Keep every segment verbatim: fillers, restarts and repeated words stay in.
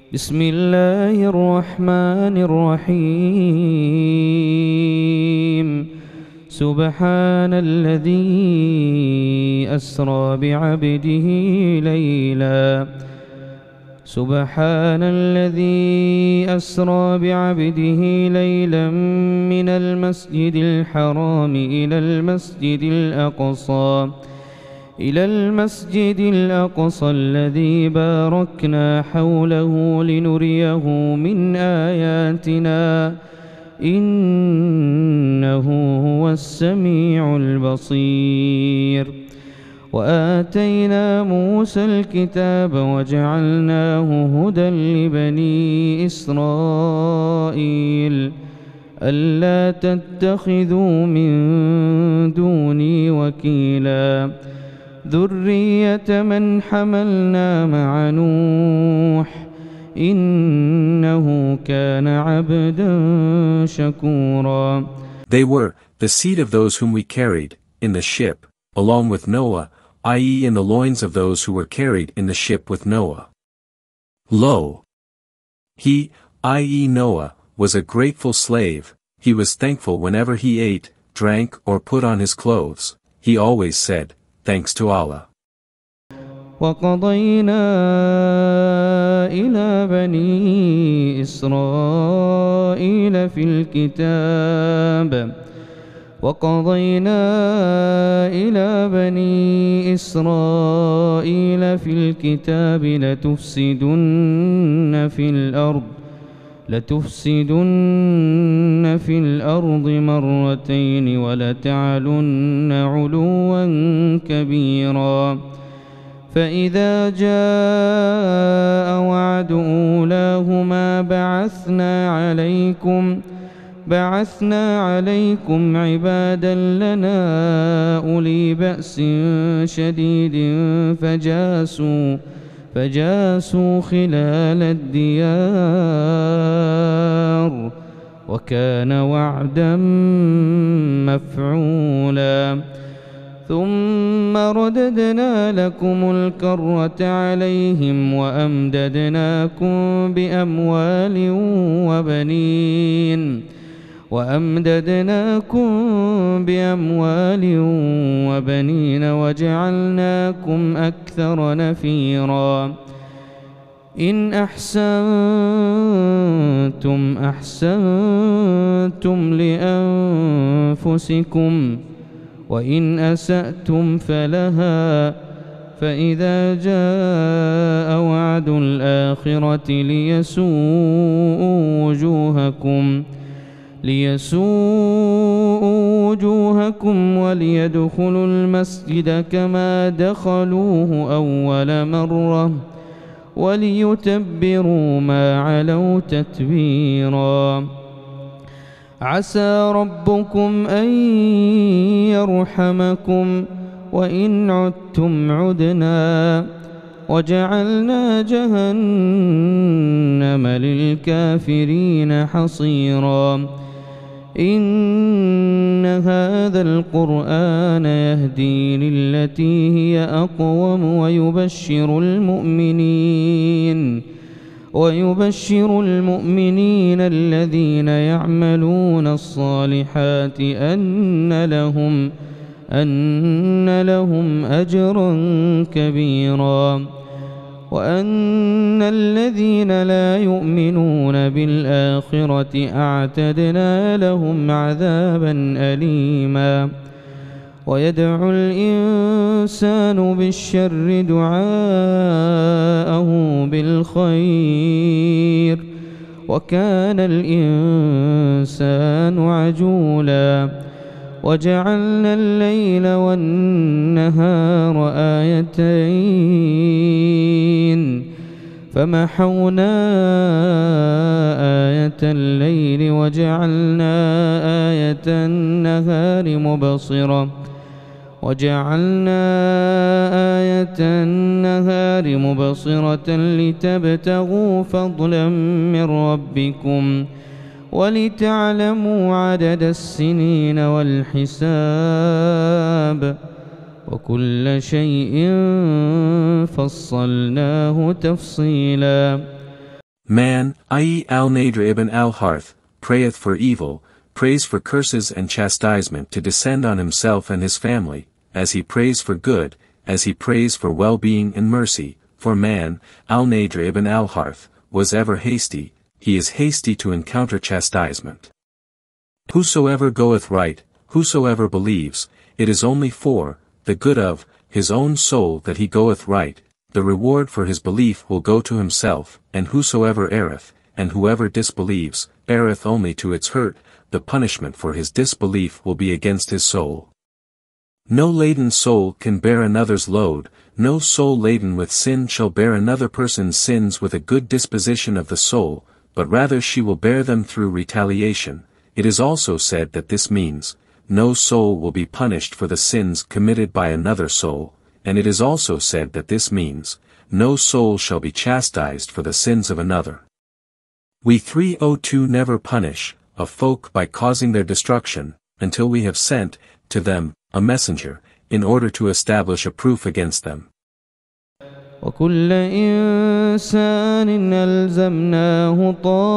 بسم الله الرحمن الرحيم. سبحان الذي أسرى بعبده ليلا سبحان الذي أسرى بعبده ليلا من المسجد الحرام إلى المسجد الأقصى إلى المسجد الأقصى الذي باركنا حوله لنريه من آياتنا إنه هو السميع البصير. وآتينا موسى الكتاب وجعلناه هدى لبني إسرائيل ألا تتخذوا من دوني وكيلا ذرية من حملنا مع نوح إنه كان عبدا شكورا. They were the seed of those whom we carried in the ship, along with Noah, that is in the loins of those who were carried in the ship with Noah. Lo! He, that is Noah, was a grateful slave. He was thankful whenever he ate, drank, or put on his clothes. He always said, thanks to Allah. وقضينا إلى بني إسرائيل في الكتاب وقضينا إلى بني إسرائيل في الكتاب لتفسدن في الأرض لتفسدن في الأرض مرتين ولتعلن علوا كبيرا فإذا جاء وعد أولاهما بعثنا عليكم بعثنا عليكم عبادا لنا أولي بأس شديد فجاسوا فجاسوا خلال الديار وكان وعدا مفعولا. ثم رددنا لكم الكرة عليهم وأمددناكم بأموال وبنين وأمددناكم بأموال وبنين وجعلناكم أكثر نفيرا. إن أحسنتم أحسنتم لأنفسكم وإن أسأتم فلها فإذا جاء وعد الآخرة ليسوءوا وجوهكم ليسوءوا وجوهكم وليدخلوا المسجد كما دخلوه أول مرة وليتبروا ما علوا تتبيرا. عسى ربكم أن يرحمكم وإن عدتم عدنا وجعلنا جهنم للكافرين حصيرا. إن هذا القرآن يهدي للتي هي أقوم ويبشر المؤمنين ويبشر المؤمنين الذين يعملون الصالحات أن لهم أن لهم أجرا كبيرا وأن الذين لا يؤمنون بالآخرة أعتدنا لهم عذابا أليما. ويدعو الإنسان بالشر دعاءه بالخير وكان الإنسان عجولا. وجعلنا الليل والنهار آيتين فمحونا آية الليل وجعلنا آية النهار مبصرة وجعلنا آية النهار مبصرة لتبتغوا فضلا من ربكم ولتعلموا عدد السنين والحساب وكل شيء فصلناه تفصيلا. Man, that is Al-Nadr ibn al-Harith, prayeth for evil, prays for curses and chastisement to descend on himself and his family, as he prays for good, as he prays for well-being and mercy, for man, Al-Nadr ibn al-Harith, was ever hasty, he is hasty to encounter chastisement. Whosoever goeth right, whosoever believes, it is only for the good of his own soul that he goeth right, the reward for his belief will go to himself, and whosoever erreth, and whoever disbelieves, erreth only to its hurt, the punishment for his disbelief will be against his soul. No laden soul can bear another's load, no soul laden with sin shall bear another person's sins with a good disposition of the soul, but rather she will bear them through retaliation. It is also said that this means, no soul will be punished for the sins committed by another soul, and it is also said that this means, no soul shall be chastised for the sins of another. We three oh two never punish a folk by causing their destruction, until we have sent to them a messenger, in order to establish a proof against them. وكل إنسان ألزمناه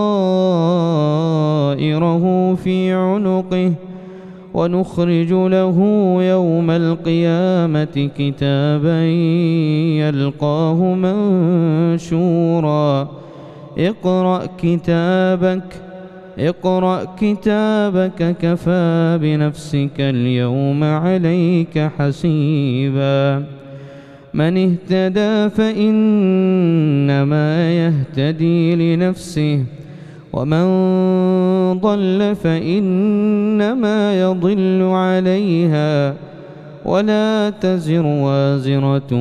طائره في عنقه ونخرج له يوم القيامة كتابا يلقاه منشورا اقرأ كتابك اقرأ كتابك كفى بنفسك اليوم عليك حسيبا من اهتدى فإنما يهتدي لنفسه ومن ضل فإنما يضل عليها ولا تزر وازرة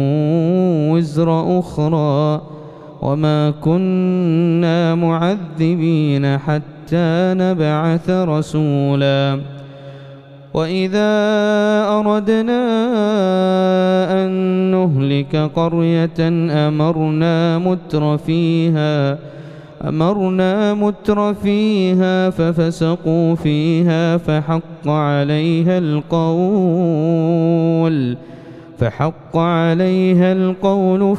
وزر أخرى وما كنا معذبين حتى نبعث رسولا وإذا أردنا أن نهلك قرية أمرنا متر فيها أمرنا متر فيها ففسقوا فيها فحق عليها القول فحق عليها القول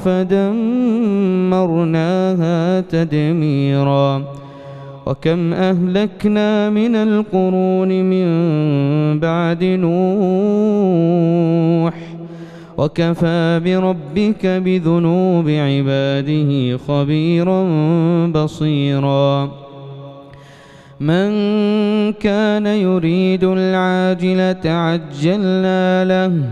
فدمرناها تدميرا وكم أهلكنا من القرون من بعد نوح وكفى بربك بذنوب عباده خبيرا بصيرا من كان يريد العاجلة عجلنا له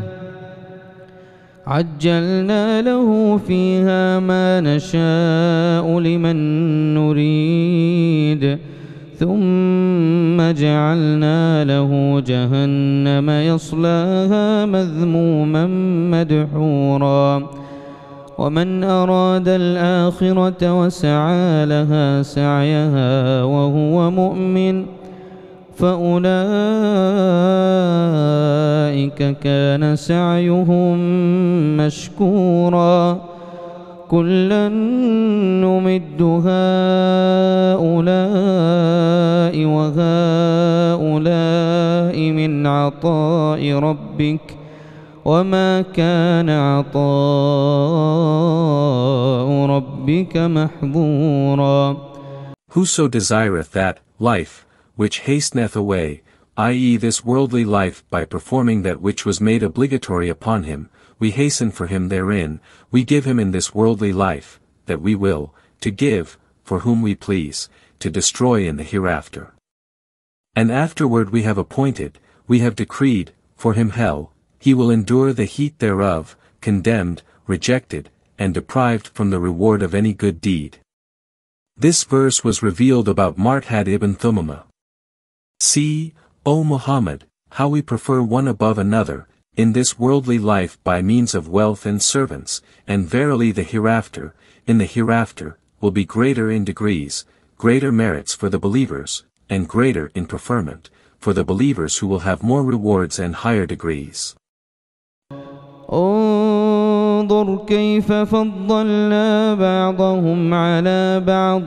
عجلنا له فيها ما نشاء لمن نريد ثم جعلنا له جهنم يصلاها مذموما مدحورا ومن أراد الآخرة وسعى لها سعيها وهو مؤمن فأولئك كان سعيهم مشكورا كلا نمد هؤلاء وهؤلاء من عطاء ربك وما كان عطاء ربك محظورا. Whoso desireth that life which hasteneth away, that is this worldly life, by performing that which was made obligatory upon him, we hasten for him therein, we give him in this worldly life, that we will, to give, for whom we please, to destroy in the hereafter. And afterward we have appointed, we have decreed, for him hell, he will endure the heat thereof, condemned, rejected, and deprived from the reward of any good deed. This verse was revealed about Marthad ibn Thumamah. See, O Muhammad, how we prefer one above another, in this worldly life by means of wealth and servants, and verily the hereafter, in the hereafter, will be greater in degrees, greater merits for the believers, and greater in preferment, for the believers who will have more rewards and higher degrees. انظر كيف فضلنا بعضهم على بعض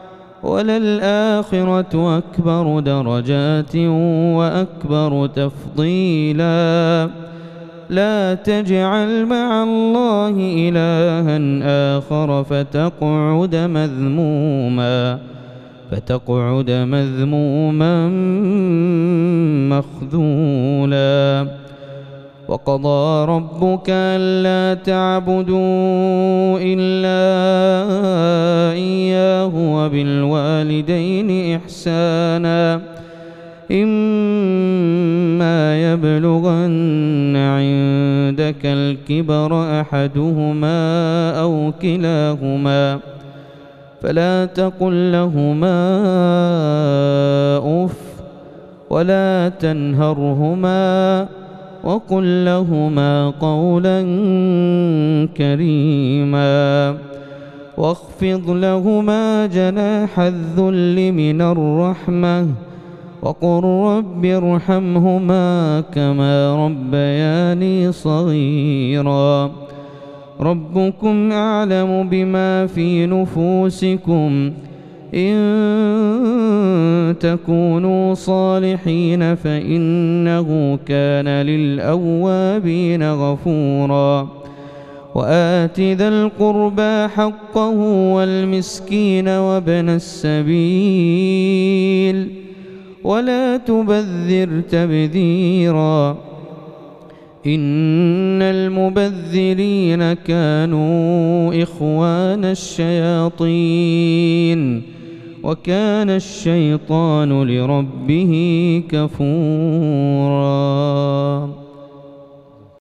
وللآخرة أكبر درجات وأكبر تفضيلا لا تجعل مع الله إلها آخر فتقعد مذموما فتقعد مذموما مخذولا وقضى ربك ألا تعبدوا إلا إياه وبالوالدين إحسانا إما يبلغن عندك الكبر أحدهما أو كلاهما فلا تقل لهما أف ولا تنهرهما وقل لهما قولا كريما واخفض لهما جناح الذل من الرحمة وقل رب ارحمهما كما ربياني صغيرا ربكم أعلم بما في نفوسكم إن تكونوا صالحين فإنه كان للأوابين غفورا وآت ذا القربى حقه والمسكين وابن السبيل ولا تبذر تبذيرا إن المبذرين كانوا إخوان الشياطين وكان الشيطان لربه كفورا.